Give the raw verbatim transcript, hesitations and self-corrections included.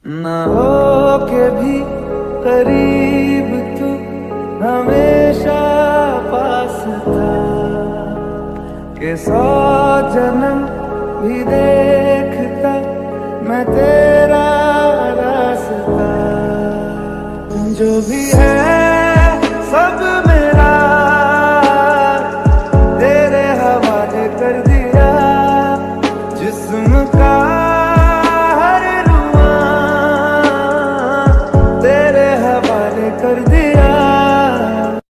ना हो के भी करीब तू हमेशा पास था, के सौ जन्म भी देखता मैं तेरा रास्ता। जो भी है